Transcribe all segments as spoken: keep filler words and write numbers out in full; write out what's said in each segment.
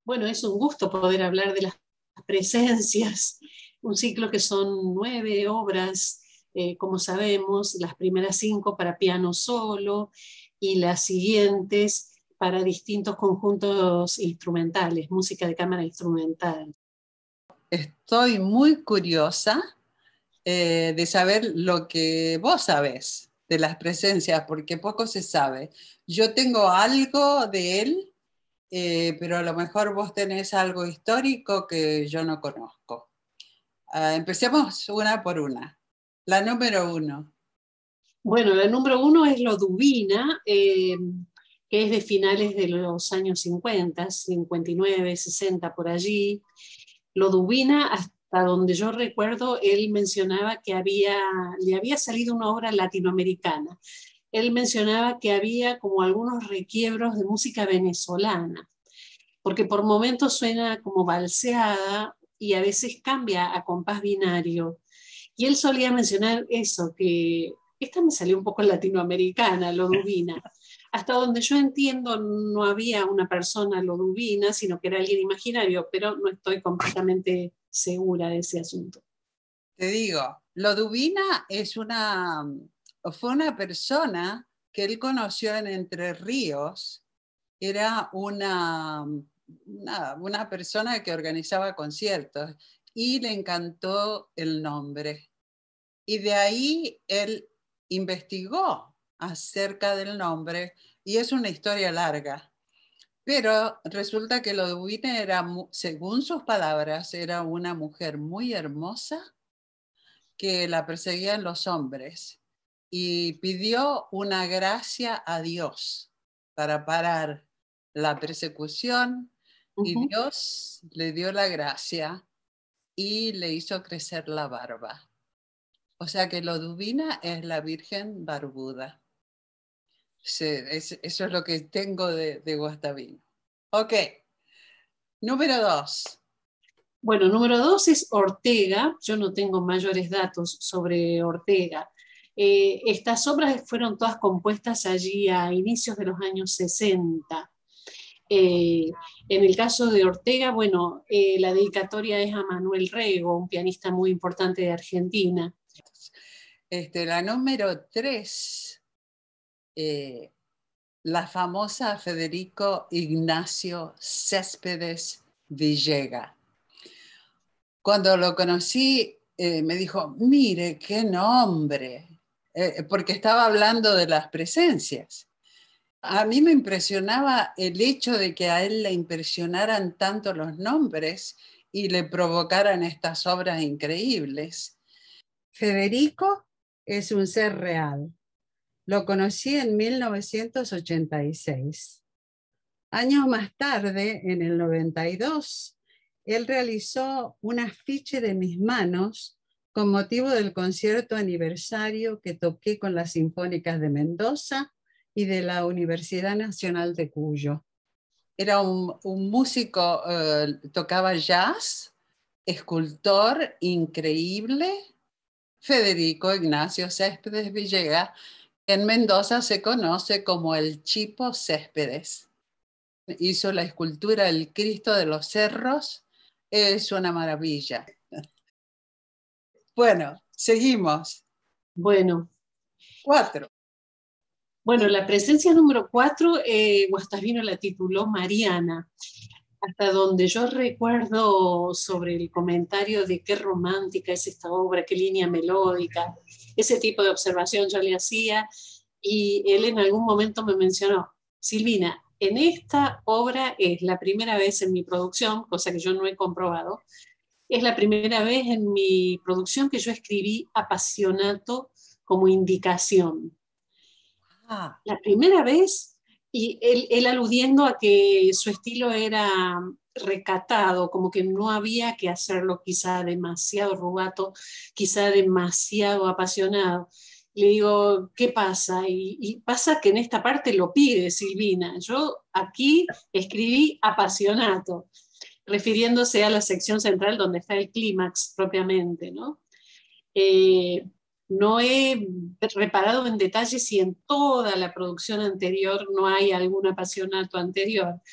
Bueno, es un gusto poder hablar de las presencias, un ciclo que son nueve obras, eh, como sabemos, las primeras cinco para piano solo y las siguientes para distintos conjuntos instrumentales, música de cámara instrumental. Estoy muy curiosa eh, de saber lo que vos sabés de las presencias, porque poco se sabe. Yo tengo algo de él, eh, pero a lo mejor vos tenés algo histórico que yo no conozco. Uh, empecemos una por una. La número uno. Bueno, la número uno es Loduvina, eh, que es de finales de los años cincuenta, cincuenta y nueve, sesenta por allí. Loduvina, hasta donde yo recuerdo, él mencionaba que había, le había salido una obra latinoamericana. Él mencionaba que había como algunos requiebros de música venezolana, porque por momentos suena como balseada y a veces cambia a compás binario. Y él solía mencionar eso, que esta me salió un poco latinoamericana, Loduvina. Hasta donde yo entiendo, no había una persona Loduvina, sino que era alguien imaginario, pero no estoy completamente segura de ese asunto. Te digo, Loduvina es una, fue una persona que él conoció en Entre Ríos. Era una, una, una persona que organizaba conciertos y le encantó el nombre. Y de ahí él investigó acerca del nombre y es una historia larga. Pero resulta que Loduvina era, según sus palabras, era una mujer muy hermosa que la perseguían los hombres y pidió una gracia a Dios para parar la persecución y Uh-huh. Dios le dio la gracia y le hizo crecer la barba. O sea que Loduvina es la Virgen barbuda. Sí, es, eso es lo que tengo de, de Guastavino. Ok, número dos. Bueno, número dos es Ortega. Yo no tengo mayores datos sobre Ortega. Eh, estas obras fueron todas compuestas allí a inicios de los años sesenta. Eh, en el caso de Ortega, bueno, eh, la dedicatoria es a Manuel Rego, un pianista muy importante de Argentina. Este, la número tres, eh, la famosa Federico Ignacio Céspedes Villegas. Cuando lo conocí, eh, me dijo, mire, qué nombre, eh, porque estaba hablando de las presencias. A mí me impresionaba el hecho de que a él le impresionaran tanto los nombres y le provocaran estas obras increíbles. Federico es un ser real. Lo conocí en mil novecientos ochenta y seis. Años más tarde, en el noventa y dos, él realizó un afiche de mis manos con motivo del concierto aniversario que toqué con las Sinfónicas de Mendoza y de la Universidad Nacional de Cuyo. Era un, un músico, eh, tocaba jazz, escultor increíble, Federico Ignacio Céspedes Villegas. En Mendoza se conoce como el Chipo Céspedes. Hizo la escultura El Cristo de los Cerros. Es una maravilla. Bueno, seguimos. Bueno. Cuatro. Bueno, la presencia número cuatro, eh, Guastavino la tituló Mariana. Hasta donde yo recuerdo sobre el comentario de qué romántica es esta obra, qué línea melódica, ese tipo de observación yo le hacía, y él en algún momento me mencionó, Silvina, en esta obra es la primera vez en mi producción, cosa que yo no he comprobado, es la primera vez en mi producción que yo escribí apasionato como indicación. Ah. La primera vez, y él, él aludiendo a que su estilo era recatado, como que no había que hacerlo quizá demasiado rubato, quizá demasiado apasionado. Le digo, ¿qué pasa? Y, y pasa que en esta parte lo pide Silvina. Yo aquí escribí apasionato, refiriéndose a la sección central donde está el clímax propiamente, ¿no? Eh, no he reparado en detalle si en toda la producción anterior no hay algún apasionato anterior,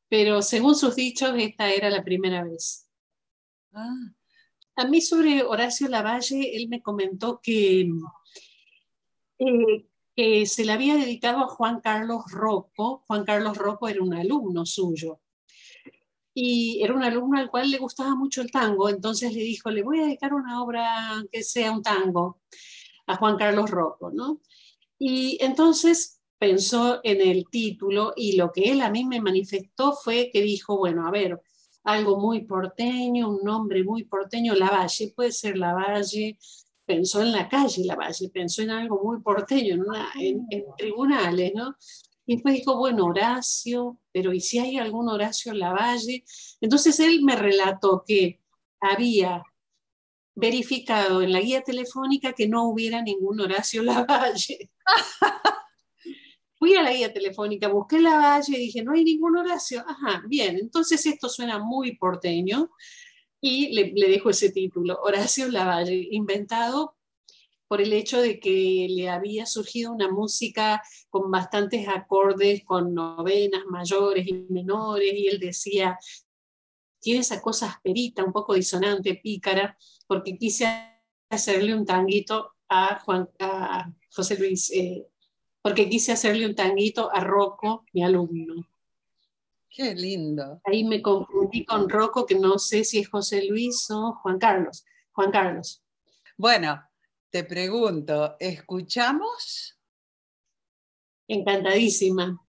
pero según sus dichos, esta era la primera vez. Ah. A mí sobre Horacio Lavalle, él me comentó que, eh, que se le había dedicado a Juan Carlos Rocco. Juan Carlos Rocco era un alumno suyo. Y era un alumno al cual le gustaba mucho el tango, entonces le dijo, le voy a dedicar una obra que sea un tango a Juan Carlos Rocco, ¿no? Y entonces pensó en el título y lo que él a mí me manifestó fue que dijo, bueno, a ver, algo muy porteño, un nombre muy porteño, Lavalle, puede ser Lavalle, pensó en la calle Lavalle, pensó en algo muy porteño, en, una, en, en tribunales, ¿no? Y después dijo, bueno, Horacio, pero ¿y si hay algún Horacio Lavalle? Entonces él me relató que había verificado en la guía telefónica que no hubiera ningún Horacio Lavalle. Fui a la guía telefónica, busqué Lavalle y dije, no hay ningún Horacio. Ajá, bien, entonces esto suena muy porteño y le, le dejo ese título, Horacio Lavalle, inventado por el hecho de que le había surgido una música con bastantes acordes, con novenas mayores y menores, y él decía, tiene esa cosa asperita, un poco disonante, pícara, porque quise hacerle un tanguito a, Juan, a José Luis, eh, porque quise hacerle un tanguito a Rocco, mi alumno. Qué lindo. Ahí me confundí con Rocco, que no sé si es José Luis o Juan Carlos. Juan Carlos. Bueno, te pregunto, ¿escuchamos? Encantadísima.